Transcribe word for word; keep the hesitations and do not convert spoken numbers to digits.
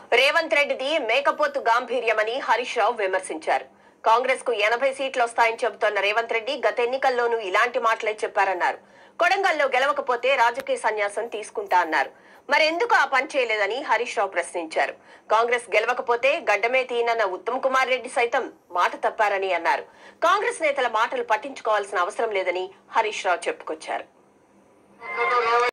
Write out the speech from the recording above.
రేవంత్ రెడ్డిది మేకపోతు గాంభీర్యమని హరీష్ రావు విమర్శించారు. కాంగ్రెస్ కు ఎనభై సీట్లు వస్తాయని చెబుతోన్న రేవంత్ రెడ్డి గత ఎన్నికల్లోనూ ఇలాంటి మాటలే చెప్పారన్నారు. కొడంగల్లో గెలవకపోతే రాజకీయ సన్యాసం తీసుకుంటా అన్నారు. మరెందుకు ఆ పని చేయలేదని హరీష్ రావు ప్రశ్నించారు. కాంగ్రెస్ గెలవకపోతే గడ్డమే తీయనన్న ఉత్తమ్ కుమార్ రెడ్డి సైతం మాట తప్పారని అన్నారు. కాంగ్రెస్ నేతల మాటలు పట్టించుకోవాల్సిన అవసరం లేదని హరీష్ రావు చెప్పుకొచ్చారు.